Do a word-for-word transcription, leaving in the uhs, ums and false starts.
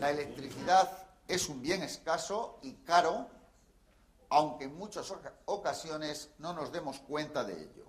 La electricidad es un bien escaso y caro, aunque en muchas ocasiones no nos demos cuenta de ello.